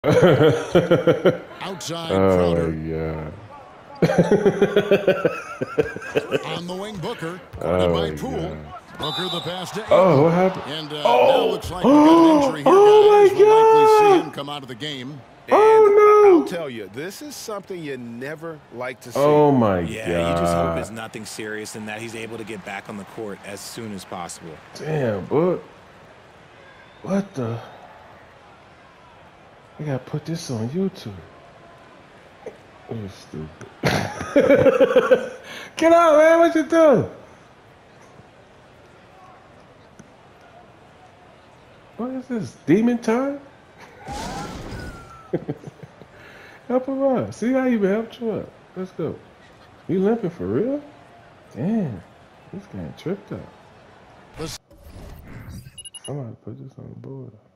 Outside Oh, Crowder. yeah. On the wing, Booker. Guarded Oh, by Poole. yeah. Booker the pass to Oh, Ayton. what happened? And now Oh, looks like we got an oh, injury here, guys. We'll likely see oh my him God. come out of the game. And I'll Oh, no. tell you, this is something you never like to see. Oh, my Yeah, you just hope it's God. nothing serious and that he's able to get back on the court as soon as possible. Damn, boy. What the? I gotta put this on YouTube. You stupid. Get out, man. What you doing? What is this? Demon time? Help him out. See how you been helped you up. Let's go. You limping for real? Damn. This guy tripped up. I'm gonna put this on the board.